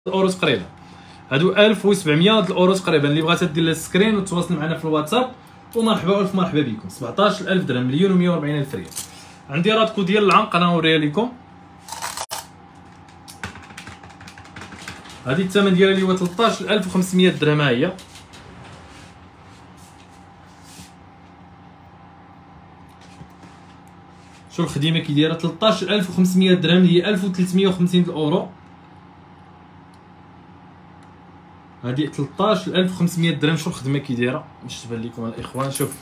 الاورو تقريبا. هادو 1700 الاورو تقريبا. اللي بغات دير لها السكرين وتواصل معنا في الواتساب ومرحبا والف مرحبا بكم. 17000 درهم، 1,140,000 ريال. عندي رادكو ديال العنق انا نوريها لكم. هذه الثمن ديالها اللي هو 13500 درهم. ها هي شو الخدمه كي دايره. 13500 درهم اللي هي 1350 الاورو. هذه 13500 درهم. شو الخدمه كي دايره باش تبان لكم الاخوان. شوف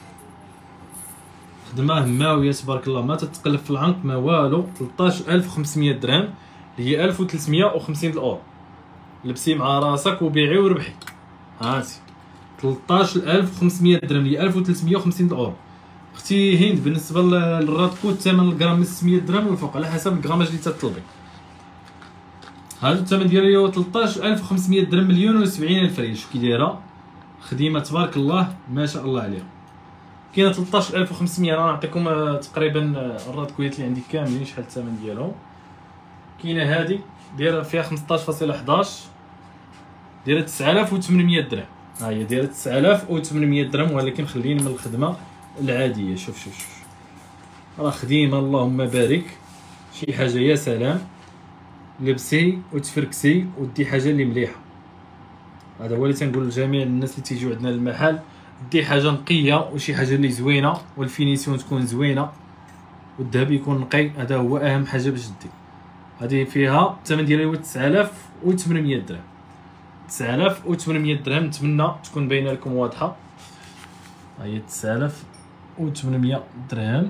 خدمه هماويه تبارك الله، ما تتقلب في العنق ما والو. 13500 درهم اللي هي 1350 الاورو. لبسي مع راسك وبيعي وربحي. هانتي 13500 درهم اللي هي 1350 الاورو. اختي هند بالنسبه للرادكو الثمن الغرام من 600 درهم والفوق على حسب الغراماج اللي تطلبي. هذا الثمن ديالها هو 13500 درهم، 1,070,000 ريال. شوف كي دايره خديمه تبارك الله ما شاء الله عليها. كاينه 13500. انا نعطيكم تقريبا الرادكويات اللي عندي كاملين شحال الثمن ديالهم. كاينه هذه دايره فيها 15.11 دايره 9800 درهم. ها هي دايره 9800 درهم، ولكن خليني من الخدمه العاديه. شوف شوف شوف راه خديمه اللهم بارك، شي حاجه يا سلام. لبسي وتفركسي ودي حاجه اللي مليحه. هذا هو اللي تنقول لجميع الناس اللي تيجيو عندنا للمحل، دي حاجه نقيه وشي حاجه اللي زوينه والفينيسيون تكون زوينه والذهب يكون نقي. هذا هو اهم حاجه باش دي. هذه فيها الثمن ديالها هو 9800 درهم. 9800 درهم. نتمنى تكون باينه لكم واضحه. ها هي 9800 درهم.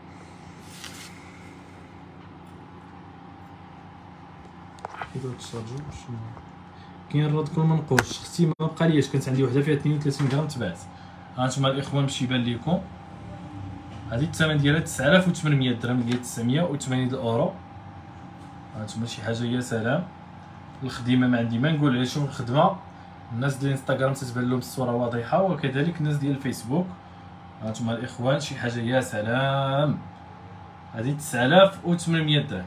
كاين الرادكو المنقوش. اختي ما بقالياش، كانت عندي وحده فيها 32 غرام تباعت. ها انتم الاخوان باش يبان لكم. هذه الثمن ديالها 9800 درهم اللي هي 980 الاورو. ها انتم شي حاجه يا سلام. الخدمه ما عندي ما نقول. شوف الخدمه الناس ديال الانستغرام تتبان لهم الصوره واضحه، وكذلك الناس ديال الفيسبوك. ها انتم الاخوان شي حاجه يا سلام. هذه 9800 درهم.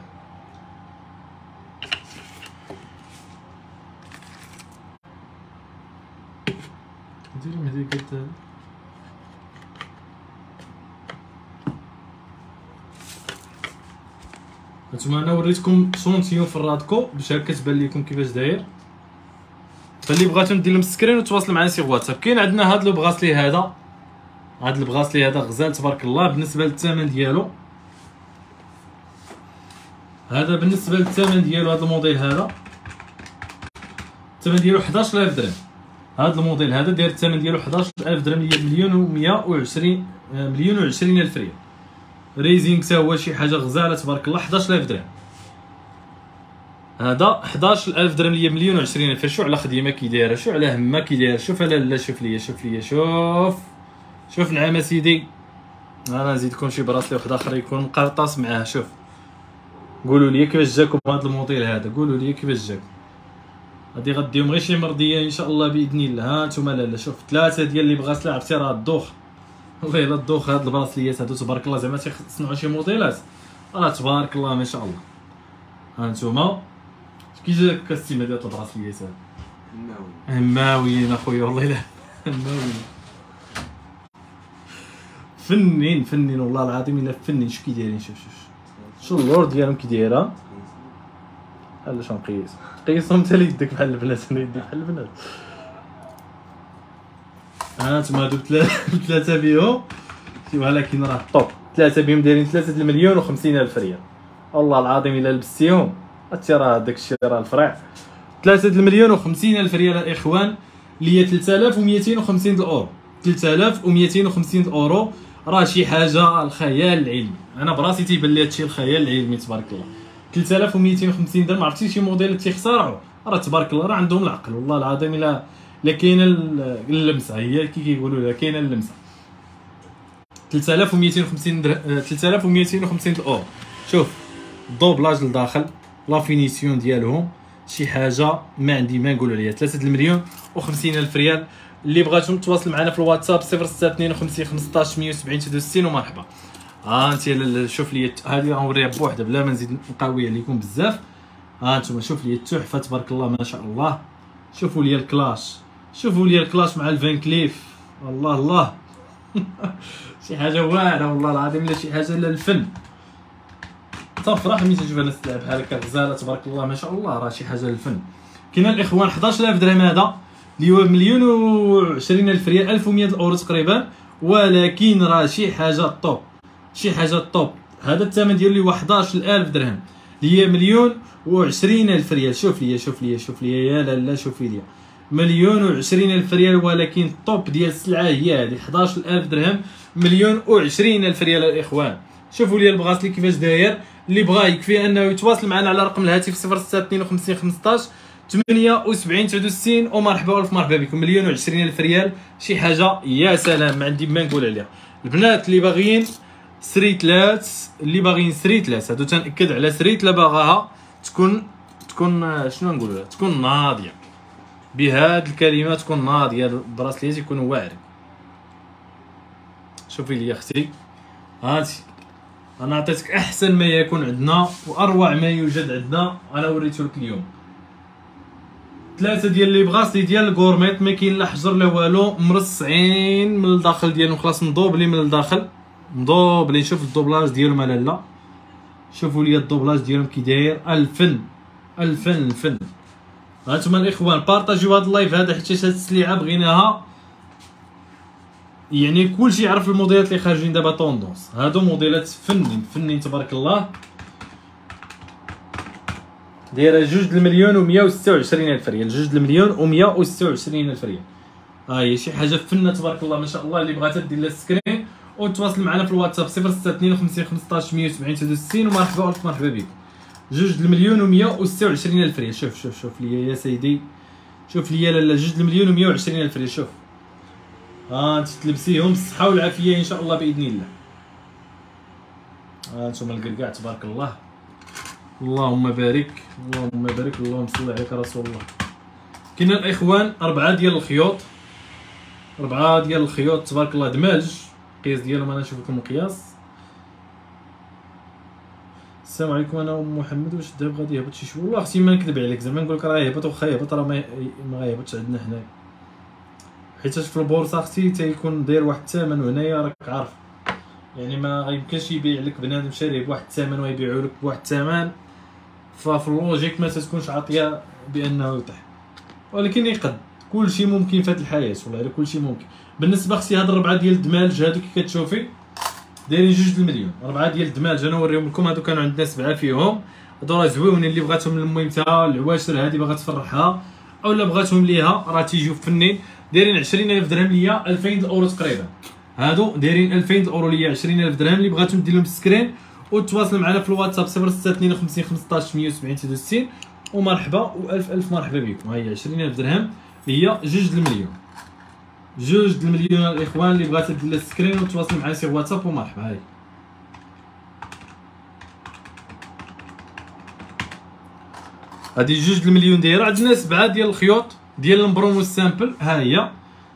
ديري مهدي قلت هانتوما. انا وريتكم شونتيون في الرادكو باش هكا تبان لكم كيفاش داير. فاللي بغاتو ندير لهم سكرين وتواصلوا معنا سي واتساب. كاين عندنا هذا لو بغاسلي هذا. هذا البغاسلي هذا غزال تبارك الله. بالنسبه للثمن ديالو هذا، بالنسبه للثمن ديالو هذا الموديل هذا الثمن ديالو 11000 درهم. هذا الموديل هذا داير الثمن ديالو 11000 درهم اللي هي 1,120,000 ريال. ريزينغ حتى هو شي حاجه غزاله تبارك الله. 11000 درهم. هذا 11000 درهم اللي هي 1,020,000. شو على خديمه كي دايره، شو على همه كي دايره. شوف لا شوف ليا شوف ليا شوف نعم سيدي. انا نزيدكم شي براسلي واحد اخر يكون مقرطاس معاه. شوف قولوا لي كيفاش جاكم هذا الموديل هذا. قولوا لي كيفاش جاكم. غادي غديهم غير شي مرضيه ان شاء الله باذن الله. ها نتوما لا شوف ثلاثه ديال اللي بغات عرفتي راه الدوخ. والله الا الدوخ. هاد البراسليات هادو تبارك الله زعما تيصنعوا شي موديلات راه تبارك الله ما شاء الله. ها نتوما كي جاك السيمه ديال البراسليات هادو. هماويين اخويا والله الا هماويين. فنين والله العظيم الا فنين. شو كي دايرين. شوف اللور ديالهم كي دايره. بحال شنو قيسهم حتى يدك بحال البنات. انا يدي بحال البنات. ها نتوما هادو ثلاثه بيهم. ولكن راه طوب. ثلاثه بيهم دايرين 3,050,000 ريال. والله العظيم الا لبستيهم هاتي راه داك الشيء راه الفرع. 3,050,000 ريال الاخوان اللي هي 3250 الاورو. 3250 الاورو راه شي حاجه الخيال العلمي. انا براسي تيبان لي هادشي الخيال العلمي تبارك الله. 3250 درهم. عرفتي شي موديل تيخسروا راه تبارك الله راه عندهم العقل. والله العظيم الا كاينه اللمسه. هي كي كيقولوا لها كاينه اللمسه. 3250 درهم. 3250 الاورو. شوف الدوبلاج لداخل لا فينيسيون ديالهم شي حاجه ما عندي ما نقول عليها. 3,050,000 ريال. اللي بغاتو تواصل معنا في الواتساب 0652 15 170 63 ومرحبا. ها انت شوف لي هذه غنوريها بوحدها بلا ما نزيد نقاويها لكم بزاف. ها انتم شوف لي التحفه تبارك الله ما شاء الله. شوفوا لي الكلاش، شوفوا لي الكلاش مع الفان كليف، الله الله شي حاجه واعره والله العظيم، لا شي حاجه لا الفن. تفرح ملي تشوف الناس تلعب بحال هكا غزاله تبارك الله ما شاء الله، راه شي حاجه للفن. كاين الاخوان 11000 درهم هذا اللي هو مليون و20 الف ريال، 1100 الاورو تقريبا، ولكن راه شي حاجه طوب، شي حاجه طوب. هذا الثمن ديالو هو 11000 درهم اللي هي مليون و20 الف ريال. شوف ليا شوف ليا شوف ليا يا لالا شوفي ليا، مليون و20 الف ريال، ولكن طوب ديال السلعه هي هذه 11000 درهم، مليون و20 الف ريال الاخوان. شوفوا لي البغاسلي كيفاش داير، اللي بغا يكفي انه يتواصل معنا على رقم الهاتف 0652 15 78 69 ومرحبا والف مرحبا بكم. مليون و20 الف ريال شي حاجه يا سلام، ما عندي ما نقول عليها. البنات اللي باغيين سريتلات، اللي باغيين سريتلات هادو تنأكد على سريتلا باغاها تكون شنو نقول لها، تكون ناضيه بهاد الكلمه، تكون ناضيه، البراسليات يكونوا واعرين. شوفي لي اختي هانتي، انا عطيتك احسن ما يكون عندنا واروع ما يوجد عندنا، انا وريته لك اليوم. ثلاثه ديال لي بغاسلي ديال الكورميت، ما كاين لا حجر لا والو، مرصعين من الداخل ديالهم، خلاص مضوبلين من الداخل، مضوبلين. شوف الدوبلاج ديالهم لا، شوفوا لي الدوبلاج ديالهم كي داير، الفن الفن الفن. هانتوما الاخوان بارطاجيو هذا اللايف هذا، حيت هاد السلعه بغيناها يعني كلشي يعرف الموديلات اللي خارجين دابا طوندونس، هادو موديلات فنين فنين تبارك الله. دايره 2,126,000 ريال، 2,126,000 ريال. ها هي شي حاجه فنه تبارك الله ما شاء الله. اللي بغات دير لها السكرين وتواصل معنا في الواتساب 0652 15 170 69 ومرحبا والف مرحبا بكم. 2,126,000 ريال. شوف ليا يا سيدي، شوف ليا لالا 2,126,000 ريال. شوف ها انت تلبسيهم بالصحه والعافيه ان شاء الله باذن الله. ها انتم الكركاع تبارك الله، اللهم بارك اللهم بارك، اللهم صل عليك رسول الله. كاين الاخوان 4 ديال الخيوط، 4 ديال الخيوط تبارك الله دماج، القياس ديالهم انا نشوف لكم القياس. السلام عليكم، انا ام محمد، واش الذهب غادي يهبط شي شويه؟ والله اختي ما نكذب عليك، زعما نقول لك راه يهبط، واخا يهبط راه ما غايهبطش عندنا حنايا، حيت في البورصه اختي تيكون داير واحد الثمن، وهنايا راك عارف يعني ما غيمكنش يبيع لك بنادم شاريه بواحد الثمن ويبيعو لك بواحد الثمن، ففي اللوجيك ما تكونش عاطيه بانه يطيح، ولكن يقد كلشي ممكن في هذه الحياه والله، الا كلشي ممكن. بالنسبه اختي هاد 4 ديال الدمالج هادو كي كتشوفي دايرين 2 المليون، 4 ديال الدمالج انا نوريهم لكم. هادو كانوا عندنا 7 فيهم، هادو راه زويونين، اللي بغاتهم لميمتها العواشر هادي باغا تفرحها اولا بغاتهم ليها راه تيجيو فنين. دايرين 20,000 درهم ليا 2000 الاورو تقريبا، هادو دايرين 2000 الاورو ليا 20,000 درهم. اللي بغاتهم دير لهم السكرين وتواصل معنا في الواتساب 0652 15 170 69 ومرحبا والف الف مرحبا بكم. ها هي 20,000 درهم هي 2 المليون، 2 المليون الاخوان. اللي بغات دير لها السكرين وتواصل معنا في الواتساب ومرحبا. هاي هادي 2 المليون دايره. عندنا 7 ديال الخيوط ديال البرومو السامبل، ها هي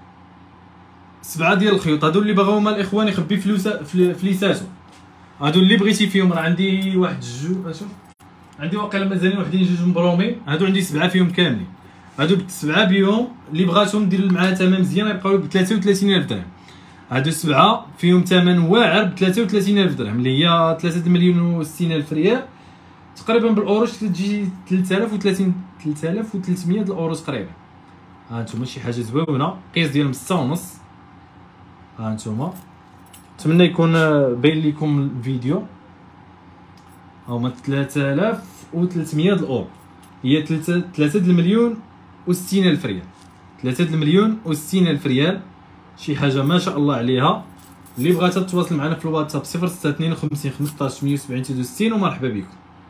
7 ديال الخيوط. هادو اللي بغاوهم الاخوان يخبي فليساتو، هادو اللي بغيتي فيهم راه عندي واحد اشوف عندي واقيلا مازالين وحدين 2 مبرومين، هادو عندي 7 فيهم كاملين. هادو ب7 بيهم اللي بغاتهم دير معاها ثمن مزيان يبقاو ب 33,000 درهم. هادو 7 فيهم ثمن واعر ب 33,000 درهم اللي هي 3,060,000 ريال تقريبا، بالاوروش تجي 3300 الاورو تقريبا. ها انتم شي حاجه زوينه، قياس ديالهم 6.5. ها انتم نتمنى يكون باين لكم الفيديو. هما 3300 الاورو هي 3 المليون و60,000 ريال، 3 المليون و60,000 ريال، شي حاجه ما شاء الله عليها. اللي بغاتها تواصل معنا في الواتساب 0652 15 170 69 ومرحبا بكم.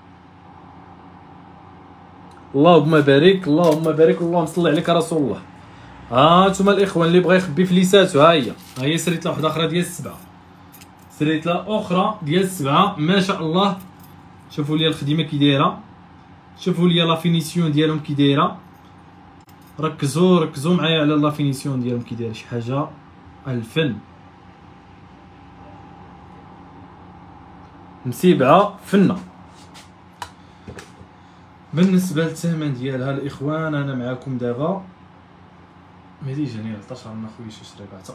اللهم بارك اللهم بارك، اللهم صل عليك رسول الله. ها انتما الاخوان اللي بغا يخبي فليساتو، ها هي سريتلا واحده اخرى ديال 7، سريتلا اخرى ديال 7 ما شاء الله. شوفوا لي الخدمه كي دايره، شوفوا لي لا فينيسيون ديالهم كي دايره، ركزوا معايا على لا فينيسيون ديالهم كي دايره، شي حاجه الفن، مسيبعه فنه. بالنسبه للثمن ديالها الاخوان انا معاكم دابا مهدي جاني 13 من اخويا شي شري بعتق.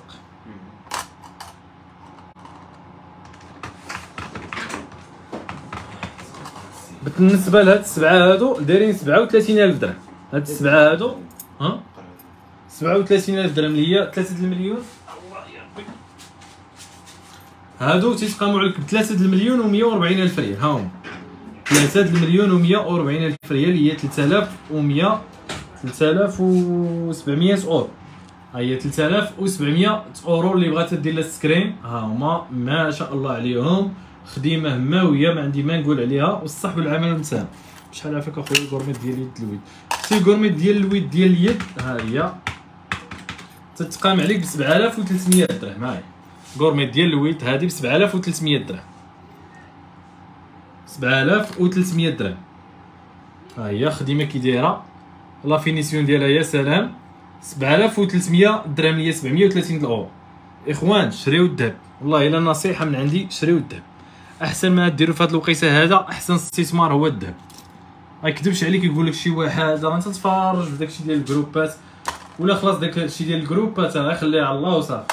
بالنسبه لهاد السبعه هادو دايرين 37000 درهم. هاد السبعه هادو 37000 درهم اللي هي 3 المليون. الله يا ربي هادو تيتقاموا عليك ب 3 المليون و140 الف ريال. ها هما 3 المليون و140 الف ريال اللي هي 3700 اورو. ها هي 3700 اورو اللي بغات دير لها سكرين. ها هما ما شاء الله عليهم خديمه ماويه ما عندي ما نقول عليها. والصح والعمل نتاعها شحال عافاك اخويا. الكورميط ديال اليد الويد شتي الكورميط ديال الويد ديال اليد ها هي تتقام عليك ب 7300 درهم. ها هي الكورميط ديال الويد هذه ب 7300 درهم. 7300 درهم. ها هي خديمه كي دايره لا فينيسيون ديالها يا سلام. 7300 درهم اللي هي 730 اورو. اخوان شريو الذهب والله الا نصيحه من عندي شريو الذهب. احسن ما ديروا في هذه الوقيته هذا احسن استثمار هو الذهب. ما يكذبش عليك يقول لك شي واحد راه انت تتفرج في داكشي ديال الجروبات ولا خلاص داكشي ديال الجروبات راه خليه على الله وصافي.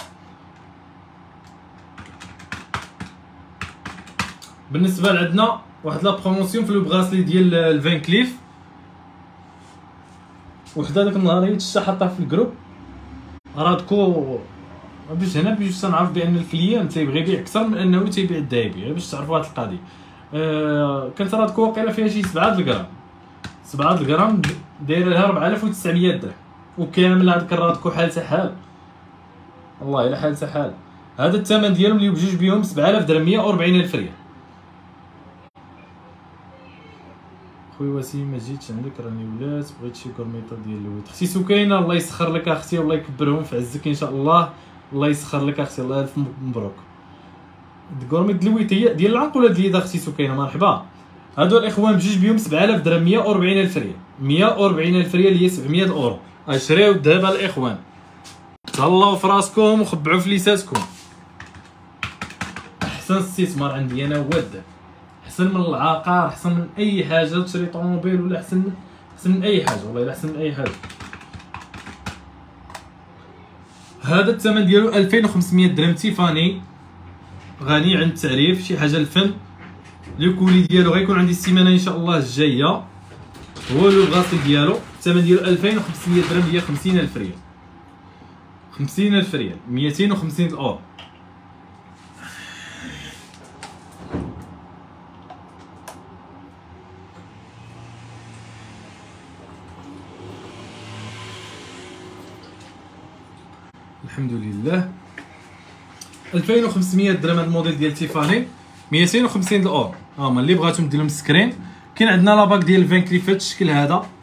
بالنسبه لعندنا واحد لا بروموسيون في لو براسلي ديال الفان كليف وحده داك النهار هي تشتا حطها في الجروب. راه دكو باش هنا باش تنعرف بان الكليان تيبغي يبيع اكثر من انه تيبيع الذهبي باش تعرفوا هاد القضيه. كانت راه دكو واقيلا فيها شي 7 الغرام. 7 الغرام دايره لها 4900 درهم وكامل هذاك الرادكو حالته حال والله الا حالته حال. هذا الثمن ديالهم اللي بجوج بهم 7000 درهم 140 الف ريال. خويا وسيم ما جيتش عندك راني ولات بغيت شي كورميطه ديال الويد. اختي سكينه الله يسخر لك اختي والله يكبرهم في عزك ان شاء الله. الله يسخر لك اختي الله الف مبروك. الكورميط ديال الويد هي ديال العنق ولا ديال اختي سكينه مرحبا. هادو الاخوان بجوج بهم 7000 درهم 140 الف ريال. 140 الف ريال هي 700 اورو. اشريو الذهب الاخوان تهلاو في راسكم وخبعوا في ليساتكم. احسن استثمار عندي انا هو الذهب. احسن من العقار احسن من اي حاجه تشري طوموبيل ولا احسن من اي حاجه والله الا احسن من اي حاجه. هذا الثمن ديالو 2500 درهم تيفاني غني عن التعريف شي حاجه الفن. لو كولي ديالو غيكون عندي السيمانه ان شاء الله الجايه. هو لو غاسل ديالو الثمن ديالو 2500 درهم هي 50000 ريال. 50000 ريال 250 اورو. الحمد لله 2500 درهم هذا الموديل ديال تيفاني 250 اورو. هما اللي بغاتهم دير لهم سكرين كاين عندنا لاباك ديال الفان كليف في هذا الشكل هذا